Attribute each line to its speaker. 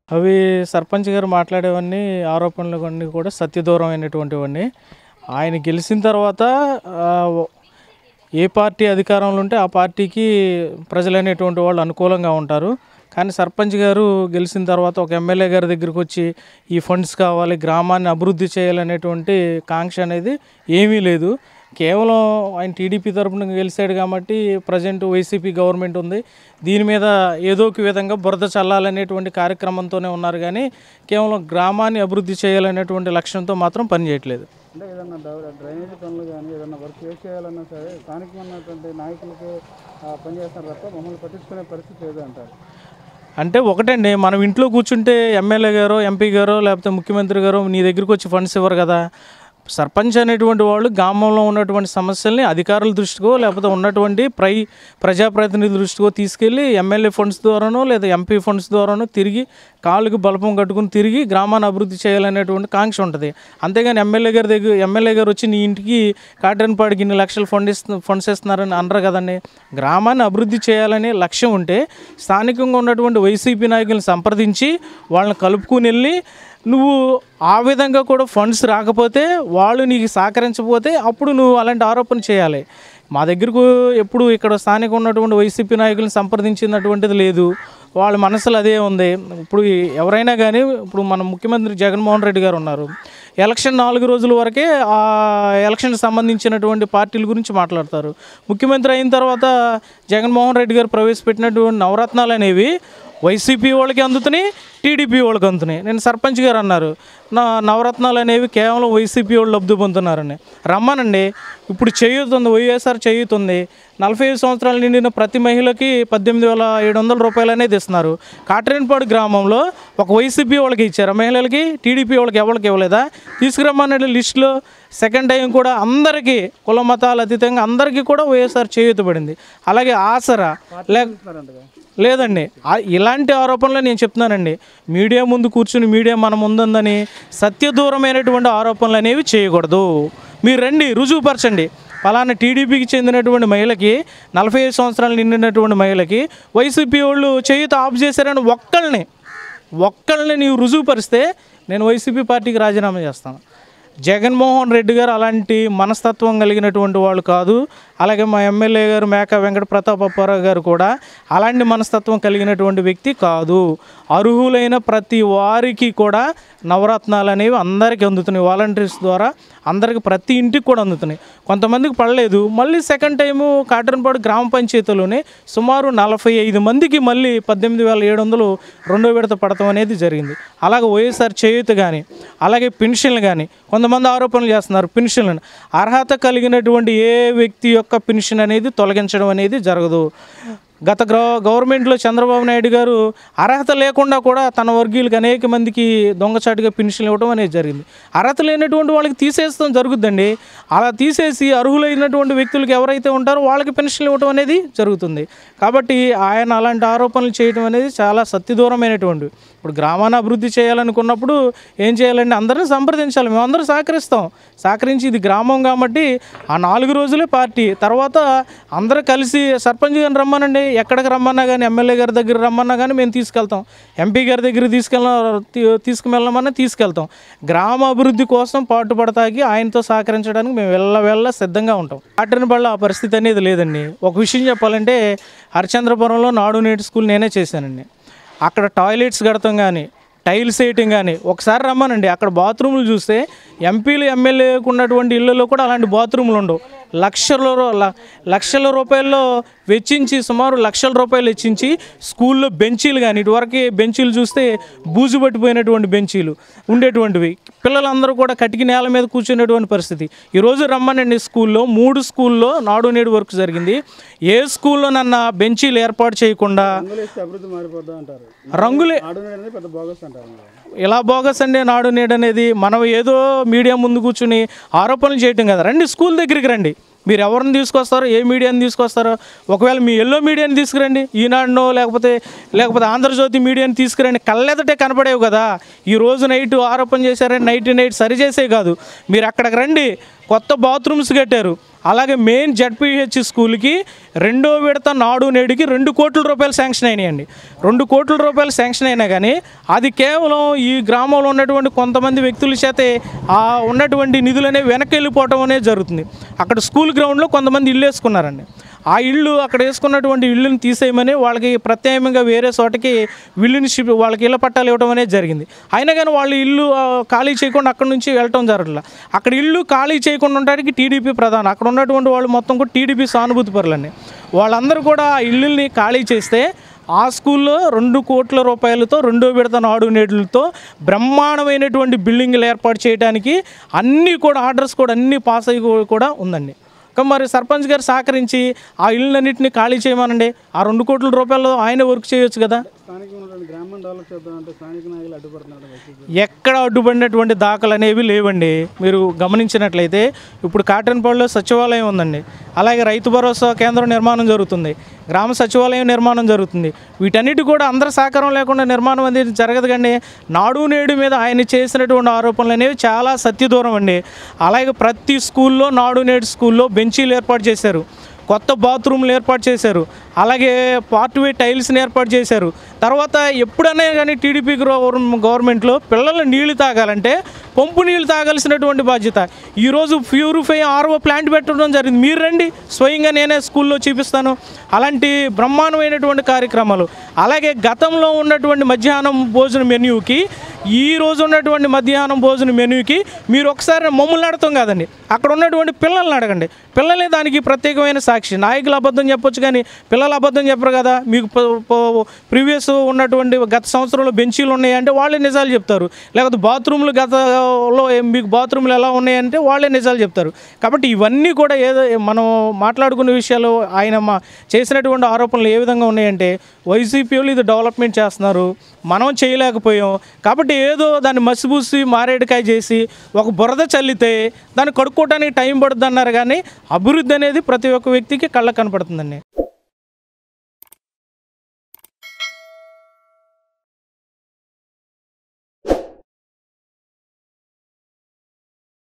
Speaker 1: అవి సర్పంచ్ గారు మాట్లాడేవన్నీ ఆరోపణలన్నీ కూడా సత్యదూరమైనటువంటివన్నీ. ఆయన గెలిచిన తర్వాత ఏ పార్టీ అధికారంలో ఉంటే ఆ పార్టీకి ప్రజలనేటువంటి వాళ్ళు అనుకూలంగా ఉంటారు. కానీ సర్పంచ్ గారు గెలిచిన తర్వాత ఒక ఎమ్మెల్యే గారి దగ్గరికి వచ్చి ఈ ఫండ్స్ కావాలి, గ్రామాన్ని అభివృద్ధి చేయాలనేటువంటి కాంక్ష అనేది ఏమీ లేదు. కేవలం ఆయన టీడీపీ తరఫున గెలిచాడు కాబట్టి ప్రజెంట్ వైసీపీ గవర్నమెంట్ ఉంది, దీని మీద ఏదో ఒక విధంగా బురద చల్లాలనేటువంటి కార్యక్రమంతోనే ఉన్నారు. కానీ కేవలం గ్రామాన్ని అభివృద్ధి చేయాలనేటువంటి లక్ష్యంతో మాత్రం పనిచేయట్లేదు.
Speaker 2: అంటే ఏదన్నా డ్రైనేజీ పనులు కానీ ఏదన్నా వర్క్ చేయాలన్నా సరే స్థానికంగా ఉన్నటువంటి నాయకులకి పనిచేస్తారు తప్ప మమ్మల్ని పట్టించుకునే పరిస్థితి లేదు అంటారు.
Speaker 1: అంటే ఒకటండి, మనం ఇంట్లో కూర్చుంటే ఎమ్మెల్యే గారో ఎంపీ గారో లేకపోతే ముఖ్యమంత్రి గారో నీ దగ్గరికి వచ్చి ఫండ్స్ ఇవ్వరు కదా. సర్పంచ్ అనేటువంటి వాళ్ళు గ్రామంలో ఉన్నటువంటి సమస్యల్ని అధికారుల దృష్టికో లేకపోతే ఉన్నటువంటి ప్రజాప్రతినిధుల దృష్టికో తీసుకెళ్ళి ఎమ్మెల్యే ఫండ్స్ ద్వారానో లేదా ఎంపీ ఫండ్స్ ద్వారానో తిరిగి కాళ్ళకి బలపం కట్టుకుని తిరిగి గ్రామాన్ని అభివృద్ధి చేయాలనేటువంటి కాంక్ష ఉంటుంది. అంతేగాని ఎమ్మెల్యే గారు వచ్చి నీ ఇంటికి కాటన్పాడికి ఇన్ని లక్షలు ఫండ్స్ ఇస్తున్నారని అనరు కదండి. గ్రామాన్ని అభివృద్ధి చేయాలనే లక్ష్యం ఉంటే స్థానికంగా ఉన్నటువంటి వైసీపీ నాయకులను సంప్రదించి వాళ్ళని కలుపుకుని వెళ్ళి నువ్వు ఆ విధంగా కూడా ఫండ్స్ రాకపోతే వాళ్ళు నీకు సహకరించకపోతే అప్పుడు నువ్వు అలాంటి ఆరోపణ చేయాలి. మా దగ్గరకు ఎప్పుడు ఇక్కడ స్థానిక ఉన్నటువంటి వైసీపీ నాయకులను సంప్రదించినటువంటిది లేదు. వాళ్ళ మనసులో అదే ఉంది. ఇప్పుడు ఎవరైనా కానీ ఇప్పుడు మన ముఖ్యమంత్రి జగన్మోహన్ రెడ్డి గారు ఉన్నారు. ఎలక్షన్ 4 రోజుల వరకే ఆ ఎలక్షన్కి సంబంధించినటువంటి పార్టీల గురించి మాట్లాడతారు. ముఖ్యమంత్రి అయిన తర్వాత జగన్మోహన్ రెడ్డి గారు ప్రవేశపెట్టినటువంటి నవరత్నాలు అనేవి వైసీపీ వాళ్ళకి అందుతున్నాయి, టీడీపీ వాళ్ళకి అందుతున్నాయి. నేను సర్పంచ్ గారు అన్నారు నవరత్నాలు అనేవి కేవలం వైసీపీ వాళ్ళు లబ్ధి పొందుతున్నారని. రమ్మనండి, ఇప్పుడు చేయూతుంది, వైఎస్ఆర్ చేయూతుంది. 45 సంవత్సరాలు నిండిన ప్రతి మహిళకి 18,700 రూపాయలు అనేది ఇస్తున్నారు. కాటరేనిపాడు గ్రామంలో ఒక వైసీపీ వాళ్ళకి ఇచ్చారు, మహిళలకి టీడీపీ వాళ్ళకి ఎవరికి ఇవ్వలేదా? తీసుకురమ్మనే లిస్టులో సెకండ్ టైం కూడా అందరికీ కుల మతాలు అతీతంగా అందరికీ కూడా వైఎస్ఆర్ చేయూతబడింది. అలాగే ఆసరా లేదండి. ఇలాంటి ఆరోపణలు నేను చెప్తున్నానండి. మీడియా ముందు కూర్చుని మీడియా మన ముందుందని సత్యదూరమైనటువంటి ఆరోపణలు అనేవి చేయకూడదు. మీరు రండి, రుజువుపరచండి. ఫలానా టీడీపీకి చెందినటువంటి మహిళకి 45 సంవత్సరాలు నిండినటువంటి మహిళకి వైసీపీ వాళ్ళు చేయూత ఆఫ్ చేశారని ఒక్కళ్ళని నీవు రుజువుపరిస్తే నేను వైసీపీ పార్టీకి రాజీనామా చేస్తాను. జగన్మోహన్ రెడ్డి గారు అలాంటి మనస్తత్వం కలిగినటువంటి వాళ్ళు కాదు. అలాగే మా ఎమ్మెల్యే గారు మేకా వెంకట ప్రతాప్ అప్పారావు గారు కూడా అలాంటి మనస్తత్వం కలిగినటువంటి వ్యక్తి కాదు. అర్హులైన ప్రతి వారికి కూడా నవరత్నాలు అనేవి అందరికీ అందుతున్నాయి. వాలంటీర్స్ ద్వారా అందరికి ప్రతి ఇంటికి కూడా అందుతున్నాయి. కొంతమందికి పడలేదు. మళ్ళీ సెకండ్ టైము కాటన్పాడు గ్రామ పంచాయతీలోనే సుమారు 45 మందికి మళ్ళీ 18,700 రెండో విడత పడతాం అనేది జరిగింది. అలాగే వైఎస్ఆర్ చేయూత కానీ అలాగే పెన్షన్లు కానీ కొంతమంది ఆరోపణలు చేస్తున్నారు. పెన్షన్లను అర్హత కలిగినటువంటి ఏ వ్యక్తి యొక్క పెన్షన్ అనేది తొలగించడం అనేది జరగదు. గత గవర్నమెంట్లో చంద్రబాబు నాయుడు గారు అర్హత లేకుండా కూడా తన వర్గీయులకు అనేక మందికి దొంగచాటుగా పెన్షన్లు ఇవ్వడం అనేది జరిగింది. అర్హత లేనటువంటి వాళ్ళకి తీసేస్తాం జరుగుతుందండి. అలా తీసేసి అర్హులైనటువంటి వ్యక్తులకు ఎవరైతే ఉంటారో వాళ్ళకి పెన్షన్లు ఇవ్వడం అనేది జరుగుతుంది. కాబట్టి ఆయన అలాంటి ఆరోపణలు చేయడం అనేది చాలా సత్యదూరమైనటువంటి. ఇప్పుడు గ్రామాన్ని అభివృద్ధి చేయాలనుకున్నప్పుడు ఏం చేయాలండి? అందరినీ సంప్రదించాలి. మేమందరూ సహకరించి ఇది గ్రామం కాబట్టి ఆ 4 రోజులే పార్టీ, తర్వాత అందరూ కలిసి సర్పంచ్ గారిని రమ్మనండి, ఎక్కడికి రమ్మన్నా కానీ ఎమ్మెల్యే గారి దగ్గర రమ్మన్నా కానీ మేము తీసుకెళ్తాం, ఎంపీ గారి దగ్గర తీసుకువెళ్ళమన్నా తీసుకెళ్తాం. గ్రామ అభివృద్ధి కోసం పాటుపడతాకి ఆయనతో సహకరించడానికి మేము వెళ్ళ సిద్ధంగా ఉంటాం. కాటన్పాడులో ఆ పరిస్థితి అనేది లేదండి. ఒక విషయం చెప్పాలంటే హరిచంద్రపురంలో నాడు నేటి స్కూల్ నేనే చేశానండి. అక్కడ టాయిలెట్స్ కడతాం కానీ టైల్స్ వేయటం కానీ ఒకసారి రమ్మనండి. అక్కడ బాత్రూములు చూస్తే ఎంపీలు ఎమ్మెల్యేకు ఉన్నటువంటి ఇళ్లలో కూడా అలాంటి బాత్రూములు ఉండవు. లక్షల రూపాయల్లో వెచ్చించి సుమారు లక్షల రూపాయలు వెచ్చించి స్కూల్లో బెంచీలు కానీ ఇటువరకు బెంచీలు చూస్తే బూజు పట్టిపోయినటువంటి బెంచీలు ఉండేటువంటివి. పిల్లలందరూ కూడా కటికి నేల మీద కూర్చునేటువంటి పరిస్థితి. ఈరోజు రమ్మనండి, స్కూల్లో 3 స్కూల్లో నాడు నేడు వర్క్ జరిగింది. ఏ స్కూల్లో నన్న బెంచీలు ఏర్పాటు చేయకుండా రంగులే ఇలా బోగస్ అండి. నాడు నేడు అనేది మనం ఏదో మీడియా ముందు కూర్చుని ఆరోపణలు చేయటం కదా. రండి, స్కూల్ దగ్గరికి రండి. మీరు ఎవరిని తీసుకొస్తారో, ఏ మీడియాని తీసుకొస్తారో, ఒకవేళ మీ ఎల్లో మీడియాని తీసుకురండి, ఈనాడునో లేకపోతే ఆంధ్రజ్యోతి మీడియాని తీసుకురండి. కళ్ళెదటే కనపడేవి కదా. ఈరోజు నైట్ ఆరోపణ చేశారని నైట్ సరిచేసే కాదు. మీరు అక్కడికి రండి, కొత్త బాత్రూమ్స్ కట్టారు. అలాగే మెయిన్ జడ్పీహెచ్ స్కూల్కి 2వ విడత నాడు నేడుకి 2 కోట్ల రూపాయలు శాంక్షన్ అయినాయండి. 2 కోట్ల రూపాయలు శాంక్షన్ అయినా కానీ అది కేవలం ఈ గ్రామంలో ఉన్నటువంటి కొంతమంది వ్యక్తుల చేతే ఆ ఉన్నటువంటి నిధులు అనేవి వెనక్కి వెళ్ళిపోవటం అనేది జరుగుతుంది. అక్కడ స్కూల్ గ్రౌండ్లో కొంతమంది ఇల్లు వేసుకున్నారండి. ఆ ఇల్లు అక్కడ వేసుకున్నటువంటి ఇల్లుని తీసేయమని వాళ్ళకి ప్రత్యేకంగా వేరే చోటకి ఇల్లుని వాళ్ళకి ఇళ్ళ పట్టాలు ఇవ్వడం అనేది జరిగింది. అయినా కానీ వాళ్ళు ఇల్లు ఖాళీ చేయకుండా అక్కడ నుంచి వెళ్ళటం జరగట్లేదు. అక్కడ ఇల్లు ఖాళీ చేయకుండా ఉండడానికి టీడీపీ ప్రధానం. అక్కడ ఉన్నటువంటి వాళ్ళు మొత్తం కూడా టీడీపీ సానుభూతి పరులండి. వాళ్ళందరూ కూడా ఆ ఇల్లుల్ని ఖాళీ చేస్తే ఆ స్కూల్లో 2 కోట్ల రూపాయలతో 2వ విడత నాడు నేడులతో బ్రహ్మాండమైనటువంటి బిల్డింగ్లు ఏర్పాటు చేయడానికి అన్నీ కూడా ఆర్డర్స్ కూడా అన్నీ పాస్ అయ్యి కూడా ఉందండి. మరి సర్పంచ్ గారు సహకరించి ఆ ఇళ్ళన్నింటినీ ఖాళీ చేయమనండి. ఆ 2 కోట్ల రూపాయలు ఆయన వర్క్ చేయొచ్చు కదా.
Speaker 2: గ్రామం డెవలప్ చేద్దామంటే స్థానిక నాయకులు అడ్డుపడుతున్నారు.
Speaker 1: ఎక్కడ అడ్డుపడినటువంటి దాఖలు అనేవి లేవండి. మీరు గమనించినట్లయితే ఇప్పుడు కాటన్పాడులో సచివాలయం ఉందండి. అలాగే రైతు భరోసా కేంద్రం నిర్మాణం జరుగుతుంది. గ్రామ సచివాలయం నిర్మాణం జరుగుతుంది. వీటన్నిటి కూడా అందరి సహకారం లేకుండా నిర్మాణం అనేది జరగదు కండి. నాడు నేడు మీద ఆయన చేసినటువంటి ఆరోపణలు అనేవి చాలా సత్యదూరం అండి. అలాగే ప్రతి స్కూల్లో నాడు నేడు స్కూల్లో బెంచీలు ఏర్పాటు చేశారు, కొత్త బాత్రూమ్లు ఏర్పాటు చేశారు, అలాగే పార్ట్వే టైల్స్ని ఏర్పాటు చేశారు. తర్వాత ఎప్పుడైనా కానీ టీడీపీ గవర్నమెంట్లో పిల్లలు నీళ్లు తాగాలంటే పంపు నీళ్లు తాగాల్సినటువంటి బాధ్యత. ఈరోజు ప్యూరిఫై ఆర్ఓ ప్లాంట్ పెట్టడం జరిగింది. మీరు రండి, స్వయంగా నేనే స్కూల్లో చూపిస్తాను. అలాంటి బ్రహ్మాండమైనటువంటి కార్యక్రమాలు. అలాగే గతంలో ఉన్నటువంటి మధ్యాహ్నం భోజన మెన్యూకి ఈ రోజు ఉన్నటువంటి మధ్యాహ్నం భోజన మెన్యూకి మీరు ఒకసారి మమ్మల్ని అడతాం కాదండి, అక్కడ ఉన్నటువంటి పిల్లల్ని అడగండి. పిల్లలే దానికి ప్రత్యేకమైన సాక్షి. నాయకులు అబద్ధం చెప్పొచ్చు కానీ పిల్లలు అబద్ధం చెప్పరు కదా. మీకు ప్రీవియస్ ఉన్నటువంటి గత సంవత్సరంలో బెంచీలు ఉన్నాయంటే వాళ్ళే నిజాలు చెప్తారు. లేకపోతే బాత్రూమ్లు గతంలో మీకు బాత్రూమ్లు ఎలా ఉన్నాయంటే వాళ్ళే నిజాలు చెప్తారు. కాబట్టి ఇవన్నీ కూడా ఏదో మనం మాట్లాడుకునే విషయాలు ఆయన చేసినటువంటి ఆరోపణలు ఏ విధంగా ఉన్నాయంటే వైసీపీ వాళ్ళు ఇది డెవలప్మెంట్ చేస్తున్నారు, మనం చేయలేకపోయాం కాబట్టి ఏదో దాన్ని మసిపూసి మారేడుకాయ చేసి ఒక బురద చల్లితే దాన్ని కడుక్కోవడానికి టైం పడుతుంది అన్నారు. కానీ అభివృద్ధి అనేది ప్రతి ఒక్క వ్యక్తికి కళ్ళకు కనపడుతుందండి.